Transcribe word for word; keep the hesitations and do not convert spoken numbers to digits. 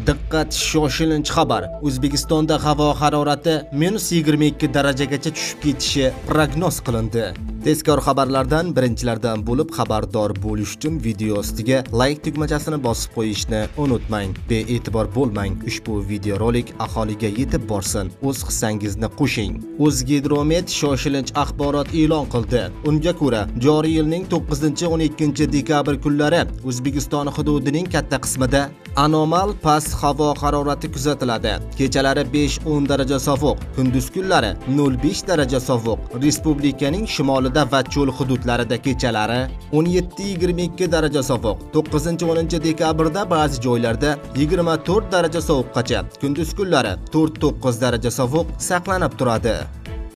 Diqqat, shoshilinch xabar. O'zbekistonda havo harorati minus yigirma ikki darajagacha tushib ketishi prognoz qilindi. Tezkor xabarlardan birinchilardan bo'lib xabardor bo'lish uchun video ostiga like tugmachasini bosib qo'yishni unutmang. Bee'tibor bo'lmang. Ushbu videorolik aholiga yetib borsin. O'z hissangizni qo'shing. O'zgidromet shoshilinch axborot e'lon qildi. Unga ko'ra, joriy yilning to'qqizinchi o'n ikkinchi dekabr kunlari O'zbekiston hududining katta qismida anomal past havo harorati kuzatiladi. Kechalari besh o'n daraja sovuq, kunduz kunlari nol besh daraja sovuq. Respublikaning shimolida va cho'l hududlarida kechalari o'n yetti yigirma ikki daraja sovuq. to'qqizinchi o'ninchi dekabrda ba'zi joylarda yigirma to'rt daraja sovuqqacha, kunduz kunlari to'rt to'qqiz daraja sovuq saqlanib turadi.